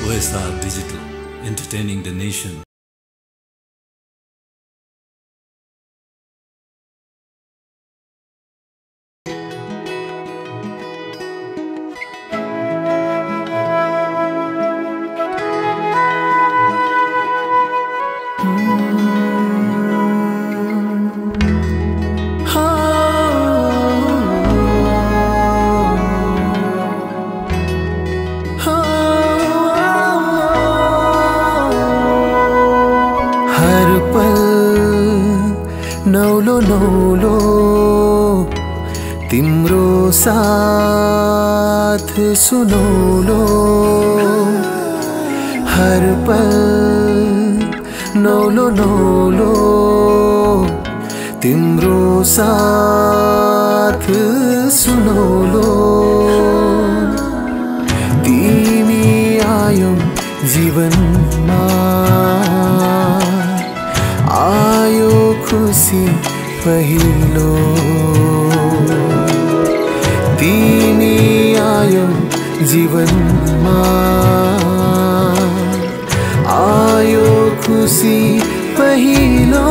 OSR Digital, entertaining the nation. नौलो नौलो तिम्रो साथ सुनौलो हर पल नौलो नौलो तिम्रो साथ सुनौलो तिमी आयौ जीवनमा आयो खुशी पहिलो तिमी आयो जीवनमा आयो खुशी पहिलो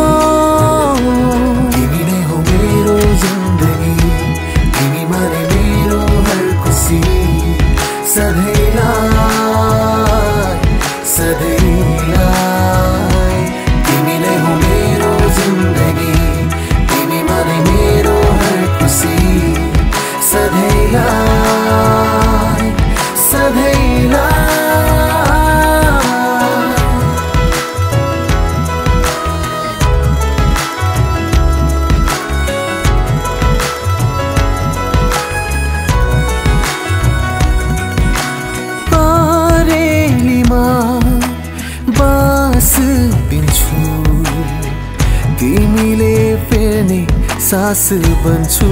तिमी नै हो मेरो जिन्दगी तिमी माने मेरो हर खुशी सधैँलाई सधैँलाई तिमी नै हो मेरो जिन्दगी तिमी माने मेरो हर खुशी सधैँलाई सधैँलाई परेलीमा बास दिन्छु तिमीले फेर्ने सास बन्छु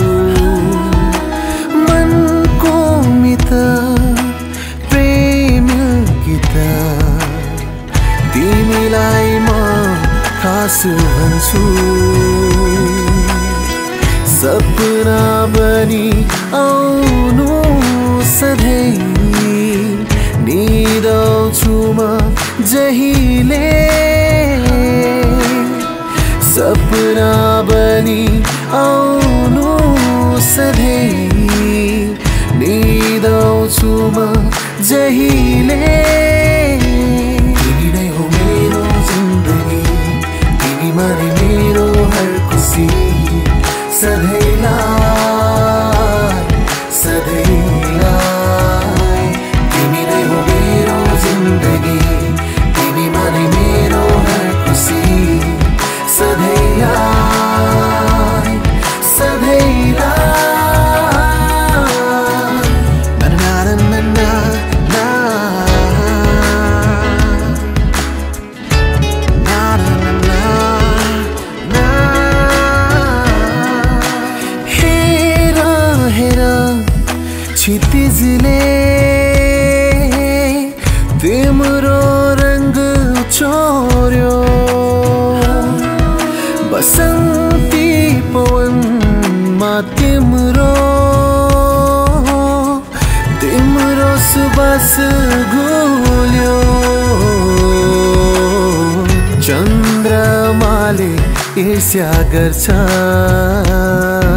मनको मित प्रेम गीत तिमीलाई म खास भन्छु सपना बनी आउनु सधैँ निदाउँछु म जहिले सपना बनी आउनु सधैँ निदाउँछु म जहिले तिमी नै हो मेरो जिन्दगी तिमी माने मेरो हर खुशी सधैँलाई सधैँलाई तिमी नै हो मेरो जिन्दगी तिमी माने मेरो हर खुशी सधैँलाई सधैँलाई क्षितिजले तिम्रो रंग चोर्यो बसन्ती पवनमा तिम्रो तिम्रो सुबास घुल्यो चन्द्रमाले ईर्ष्या गर्छ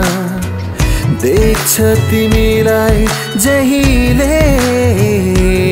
देख्छ तिमीलाई जहिले